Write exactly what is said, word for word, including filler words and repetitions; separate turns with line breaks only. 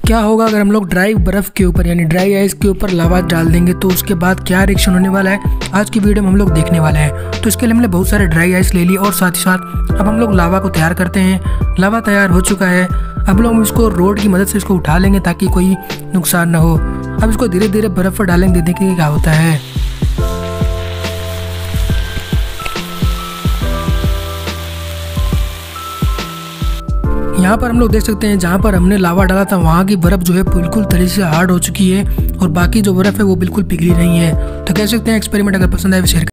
क्या होगा अगर हम लोग ड्राई बर्फ़ के ऊपर यानी ड्राई आइस के ऊपर लावा डाल देंगे तो उसके बाद क्या रिएक्शन होने वाला है, आज की वीडियो में हम लोग देखने वाले हैं। तो इसके लिए हमने बहुत सारे ड्राई आइस ले ली और साथ ही साथ अब हम लोग लावा को तैयार करते हैं। लावा तैयार हो चुका है। अब लोग इसको रोड की मदद से इसको उठा लेंगे ताकि कोई नुकसान ना हो। अब इसको धीरे धीरे बर्फ़ पर डालेंगे, देखेंगे क्या होता है। यहाँ पर हम लोग देख सकते हैं जहाँ पर हमने लावा डाला था वहाँ की बर्फ़ जो है बिल्कुल तरीके से हार्ड हो चुकी है और बाकी जो बर्फ़ है वो बिल्कुल पिघली नहीं है। तो कह सकते हैं एक्सपेरिमेंट अगर पसंद आए शेयर